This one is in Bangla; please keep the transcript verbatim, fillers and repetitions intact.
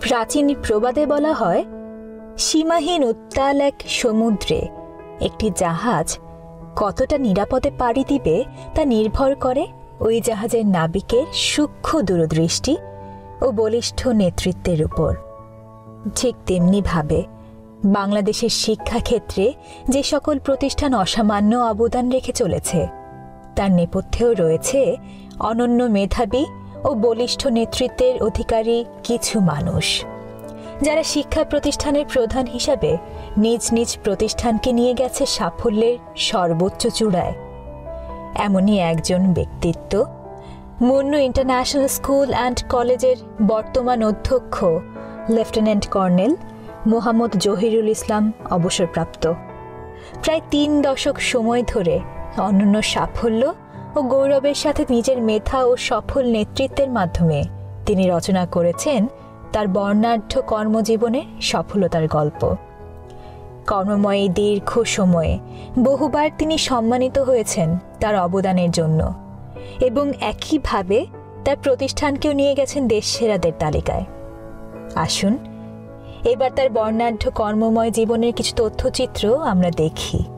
প্রাচীন প্রবাদে বলা হয়, সীমাহীন উত্তাল এক সমুদ্রে একটি জাহাজ কতটা নিরাপদে পাড়ি দিবে তা নির্ভর করে ওই জাহাজের নাবিকের সূক্ষ্ম দূরদৃষ্টি ও বলিষ্ঠ নেতৃত্বের উপর। ঠিক তেমনিভাবে বাংলাদেশের শিক্ষাক্ষেত্রে যে সকল প্রতিষ্ঠান অসামান্য অবদান রেখে চলেছে, তার নেপথ্যেও রয়েছে অনন্য মেধাবী ও বলিষ্ঠ নেতৃত্বের অধিকারী কিছু মানুষ, যারা শিক্ষা প্রতিষ্ঠানের প্রধান হিসাবে নিজ নিজ প্রতিষ্ঠানকে নিয়ে গেছে সাফল্যের সর্বোচ্চ চূড়ায়। এমনই একজন ব্যক্তিত্ব মুন্নু ইন্টারন্যাশনাল স্কুল অ্যান্ড কলেজের বর্তমান অধ্যক্ষ লেফটেন্যান্ট কর্নেল মোহাম্মদ জহিরুল ইসলাম অবসরপ্রাপ্ত। প্রায় তিন দশক সময় ধরে অনন্য সাফল্য ও গৌরবের সাথে নিজের মেধা ও সফল নেতৃত্বের মাধ্যমে তিনি রচনা করেছেন তার বর্ণাঢ্য কর্মজীবনের সফলতার গল্প। কর্মময় দীর্ঘ সময়ে বহুবার তিনি সম্মানিত হয়েছেন তার অবদানের জন্য, এবং একইভাবে তার প্রতিষ্ঠানকেও নিয়ে গেছেন দেশসেরাদের তালিকায়। আসুন এবার তার বর্ণাঢ্য কর্মময় জীবনের কিছু তথ্যচিত্র আমরা দেখি।